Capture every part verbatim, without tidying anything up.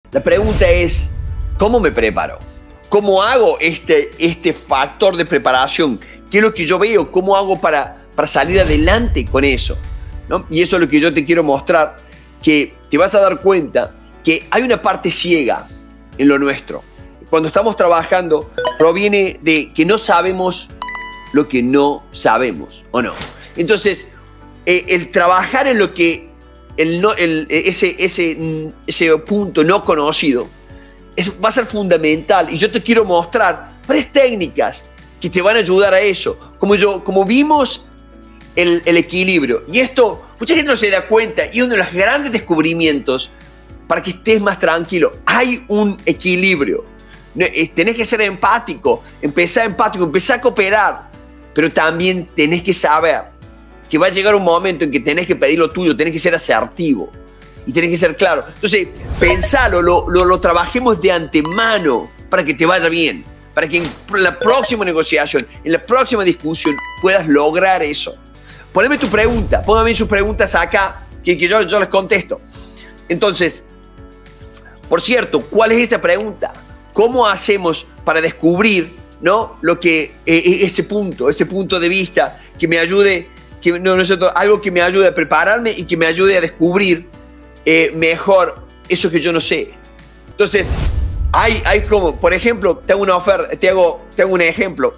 La pregunta es, ¿cómo me preparo? ¿Cómo hago este, este factor de preparación? ¿Qué es lo que yo veo? ¿Cómo hago para, para salir adelante con eso? ¿No? Y eso es lo que yo te quiero mostrar, que te vas a dar cuenta que hay una parte ciega en lo nuestro. Cuando estamos trabajando, proviene de que no sabemos lo que no sabemos, ¿o no? Entonces, eh, el trabajar en lo que, el no, el, ese, ese, ese punto no conocido, es, va a ser fundamental. Y yo te quiero mostrar tres técnicas que te van a ayudar a eso. Como, yo, como vimos el, el equilibrio. Y esto, mucha gente no se da cuenta, y uno de los grandes descubrimientos para que estés más tranquilo, hay un equilibrio. Tenés que ser empático, empezar empático, empezar a cooperar, pero también tenés que saber que va a llegar un momento en que tenés que pedir lo tuyo, tenés que ser asertivo y tenés que ser claro. Entonces, pensalo, lo, lo, lo trabajemos de antemano para que te vaya bien, para que en la próxima negociación, en la próxima discusión, puedas lograr eso. Poneme tu pregunta, póngame sus preguntas acá, que, que yo, yo les contesto. Entonces, por cierto, ¿cuál es esa pregunta? ¿Cómo hacemos para descubrir, ¿no? Lo que, eh, ese punto, ese punto de vista que me ayude, que, no, no, algo que me ayude a prepararme y que me ayude a descubrir eh, mejor eso que yo no sé? Entonces, hay, hay como, por ejemplo, te hago una oferta, te hago, te hago un ejemplo.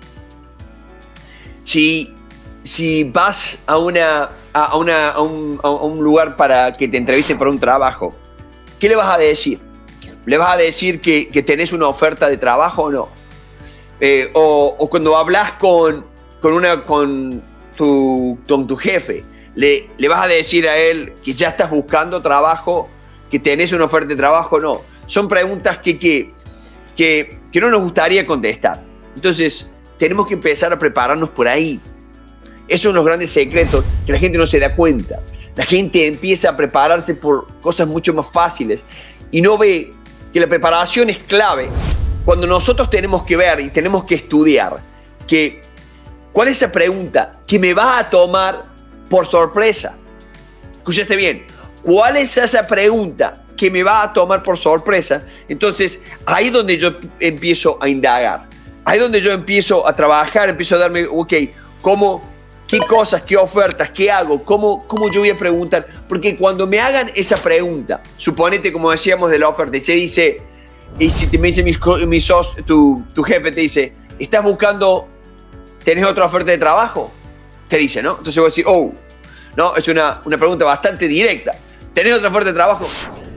Si, si vas a, una, a, una, a, un, a un lugar para que te entrevisten para un trabajo, ¿qué le vas a decir? ¿Le vas a decir que, que tenés una oferta de trabajo o no? Eh, o, o cuando hablas con, con, una, con, tu, con tu jefe, ¿le, ¿le vas a decir a él que ya estás buscando trabajo, que tenés una oferta de trabajo o no? Son preguntas que, que, que, que no nos gustaría contestar. Entonces, tenemos que empezar a prepararnos por ahí. Esos son los grandes secretos que la gente no se da cuenta. La gente empieza a prepararse por cosas mucho más fáciles y no ve que la preparación es clave cuando nosotros tenemos que ver y tenemos que estudiar que cuál es esa pregunta que me va a tomar por sorpresa. Escuchaste bien, ¿cuál es esa pregunta que me va a tomar por sorpresa? Entonces, ahí es donde yo empiezo a indagar, ahí es donde yo empiezo a trabajar, empiezo a darme, ok, ¿cómo? ¿Qué cosas, qué ofertas, qué hago? ¿Cómo, ¿Cómo yo voy a preguntar? Porque cuando me hagan esa pregunta, suponete, como decíamos de la oferta, y se dice, y si te me dice mi, mi sos, tu, tu jefe te dice, ¿estás buscando, tenés otra oferta de trabajo? Te dice, ¿no? Entonces voy a decir, oh, no, es una, una pregunta bastante directa. ¿Tenés otra oferta de trabajo?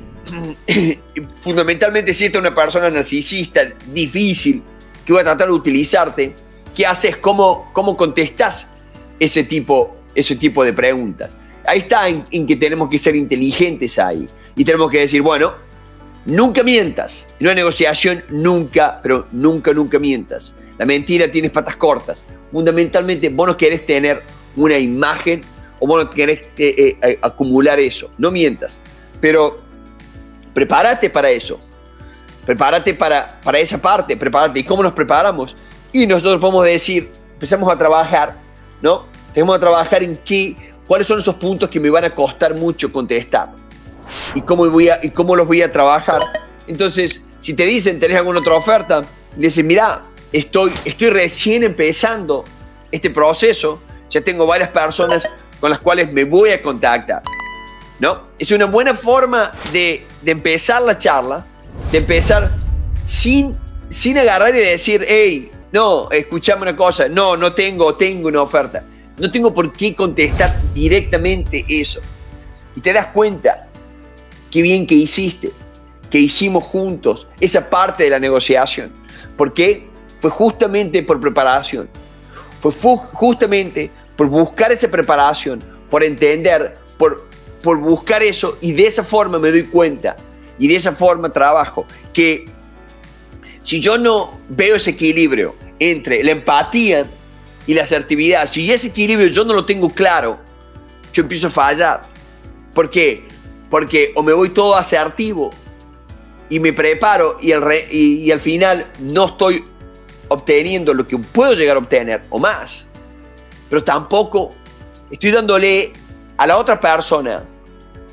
Fundamentalmente, si esta es una persona narcisista, difícil, que va a tratar de utilizarte, ¿qué haces? ¿Cómo, cómo contestás ese tipo, ese tipo de preguntas? Ahí está en, en que tenemos que ser inteligentes ahí. Y tenemos que decir, bueno, nunca mientas. En una negociación, nunca, pero nunca, nunca mientas. La mentira tiene patas cortas. Fundamentalmente, vos no querés tener una imagen o vos no querés eh, eh, acumular eso. No mientas. Pero prepárate para eso. Prepárate para, para esa parte. Prepárate. ¿Y cómo nos preparamos? Y nosotros podemos decir, empezamos a trabajar, ¿no? Tenemos que trabajar en qué, cuáles son esos puntos que me van a costar mucho contestar y cómo, voy a, y cómo los voy a trabajar. Entonces, si te dicen, ¿tenés alguna otra oferta? Le dicen, mira, estoy, estoy recién empezando este proceso, ya tengo varias personas con las cuales me voy a contactar, ¿no? Es una buena forma de, de empezar la charla, de empezar sin, sin agarrar y decir, hey, no, escuchame una cosa, no, no tengo, tengo una oferta. No tengo por qué contestar directamente eso. Y te das cuenta qué bien que hiciste, que hicimos juntos esa parte de la negociación. ¿Por qué? Fue justamente por preparación. Fue justamente por buscar esa preparación, por entender, por, por buscar eso, y de esa forma me doy cuenta y de esa forma trabajo que si yo no veo ese equilibrio entre la empatía y la asertividad, si ese equilibrio yo no lo tengo claro, yo empiezo a fallar. ¿Por qué? Porque o me voy todo asertivo y me preparo y, el re, y, y al final no estoy obteniendo lo que puedo llegar a obtener o más, pero tampoco estoy dándole a la otra persona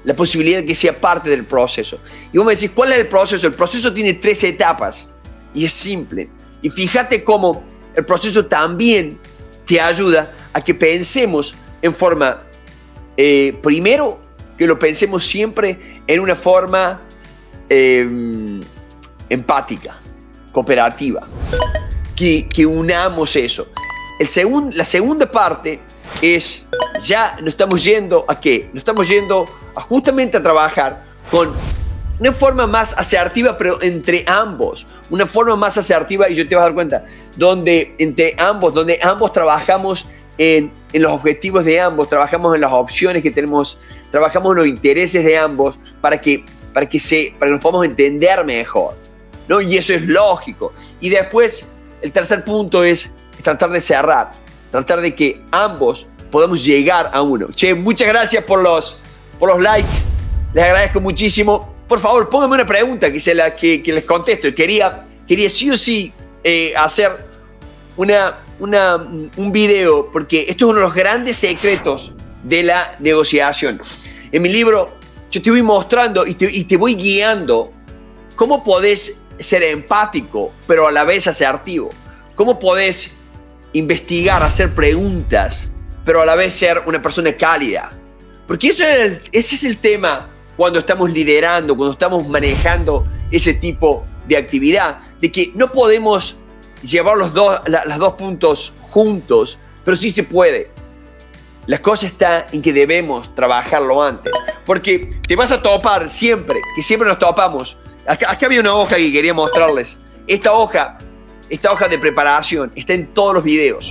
la posibilidad de que sea parte del proceso. Y vos me decís, ¿cuál es el proceso? El proceso tiene tres etapas y es simple. Y fíjate cómo el proceso también te ayuda a que pensemos en forma, eh, primero, que lo pensemos siempre en una forma eh, empática, cooperativa, que, que unamos eso. El segun, la segunda parte es, ya nos estamos yendo a qué? Nos estamos yendo a justamente a trabajar con una forma más asertiva, pero entre ambos, una forma más asertiva, y yo te vas a dar cuenta, donde entre ambos, donde ambos trabajamos en, en los objetivos de ambos, trabajamos en las opciones que tenemos, trabajamos en los intereses de ambos para que, para que, se, para que nos podamos entender mejor, ¿no? Y eso es lógico. Y después, el tercer punto es tratar de cerrar, tratar de que ambos podamos llegar a uno. Che, muchas gracias por los, por los likes, les agradezco muchísimo. Por favor, pónganme una pregunta que, se la, que, que les contesto. Quería, quería sí o sí eh, hacer una, una, un video, porque esto es uno de los grandes secretos de la negociación. En mi libro yo te voy mostrando y te, y te voy guiando cómo podés ser empático, pero a la vez asertivo. Cómo podés investigar, hacer preguntas, pero a la vez ser una persona cálida. Porque eso es el, ese es el tema cuando estamos liderando, cuando estamos manejando ese tipo de actividad, de que no podemos llevar los dos, la, los dos puntos juntos, pero sí se puede. La cosa está en que debemos trabajarlo antes, porque te vas a topar siempre, que siempre nos topamos. Acá, acá había una hoja que quería mostrarles. Esta hoja, esta hoja de preparación está en todos los videos.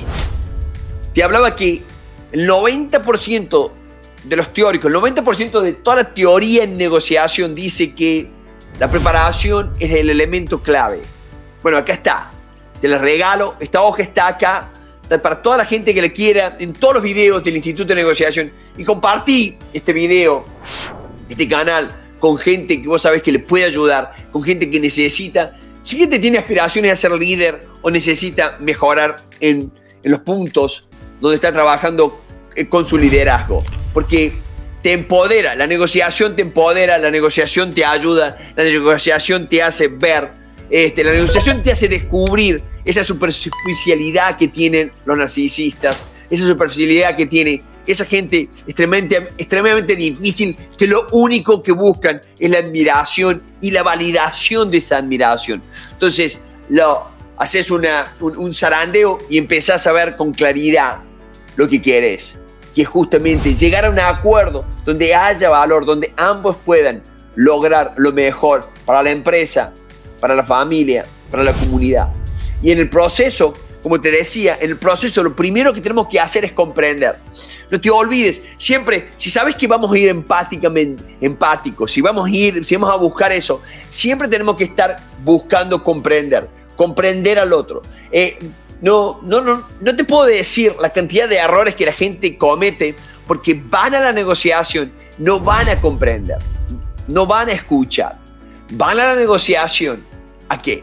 Te hablaba que el noventa por ciento de los teóricos, el noventa por ciento de toda la teoría en negociación dice que la preparación es el elemento clave. Bueno, acá está. Te la regalo. Esta hoja está acá para toda la gente que le quiera, en todos los videos del Instituto de Negociación. Y compartí este video, este canal, con gente que vos sabés que le puede ayudar, con gente que necesita. Si gente tiene aspiraciones a ser líder o necesita mejorar en, en los puntos donde está trabajando con su liderazgo. Porque te empodera, la negociación te empodera, la negociación te ayuda, la negociación te hace ver, este, la negociación te hace descubrir esa superficialidad que tienen los narcisistas, esa superficialidad que tiene esa gente extremadamente, extremadamente difícil, que lo único que buscan es la admiración y la validación de esa admiración. Entonces, lo, haces una, un, un zarandeo y empezás a ver con claridad lo que querés, que es justamente llegar a un acuerdo donde haya valor, donde ambos puedan lograr lo mejor para la empresa, para la familia, para la comunidad. Y en el proceso, como te decía, en el proceso lo primero que tenemos que hacer es comprender. No te olvides, siempre, si sabes que vamos a ir empáticamente, empáticos, si vamos a ir, si vamos a buscar eso, siempre tenemos que estar buscando comprender, comprender al otro. Eh, no, no, no, no te puedo decir la cantidad de errores que la gente comete porque van a la negociación, no van a comprender, no van a escuchar, van a la negociación, ¿a qué?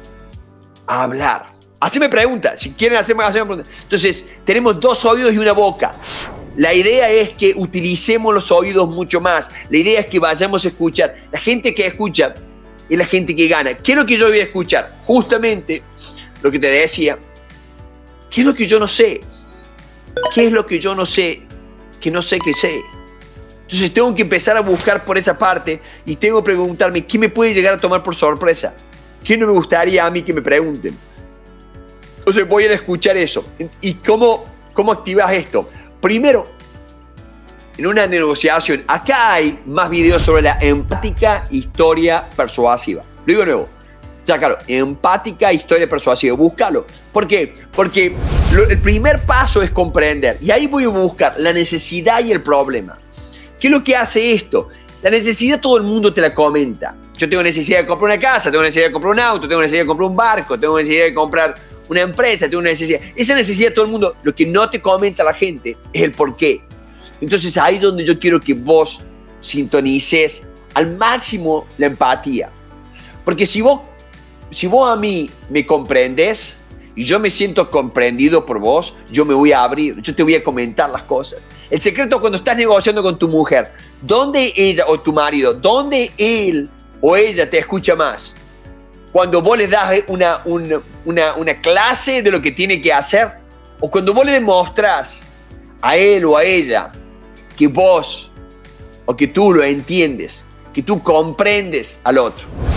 A hablar. Haceme preguntas, si quieren hacerme, hacerme preguntas. Entonces, tenemos dos oídos y una boca. La idea es que utilicemos los oídos mucho más. La idea es que vayamos a escuchar. La gente que escucha es la gente que gana. ¿Qué es lo que yo voy a escuchar? Justamente lo que te decía. ¿Qué es lo que yo no sé? ¿Qué es lo que yo no sé? Que no sé que sé. Entonces tengo que empezar a buscar por esa parte y tengo que preguntarme qué me puede llegar a tomar por sorpresa. ¿Qué no me gustaría a mí que me pregunten? Entonces voy a escuchar eso. ¿Y cómo, cómo activas esto? Primero, en una negociación, acá hay más videos sobre la empática historia persuasiva. Lo digo de nuevo. Sácalo. Empática historia persuasiva. Búscalo. ¿Por qué? Porque lo, el primer paso es comprender. Y ahí voy a buscar la necesidad y el problema. ¿Qué es lo que hace esto? La necesidad todo el mundo te la comenta. Yo tengo necesidad de comprar una casa, tengo necesidad de comprar un auto, tengo necesidad de comprar un barco, tengo necesidad de comprar una empresa, tengo una necesidad. Esa necesidad todo el mundo, lo que no te comenta la gente es el por qué. Entonces ahí es donde yo quiero que vos sintonices al máximo la empatía. Porque si vos, si vos a mí me comprendes y yo me siento comprendido por vos, yo me voy a abrir, yo te voy a comentar las cosas. El secreto es cuando estás negociando con tu mujer, ¿dónde ella o tu marido, dónde él o ella te escucha más? Cuando vos les das una, una, una, una clase de lo que tiene que hacer, o cuando vos le demostrás a él o a ella que vos o que tú lo entiendes, que tú comprendes al otro.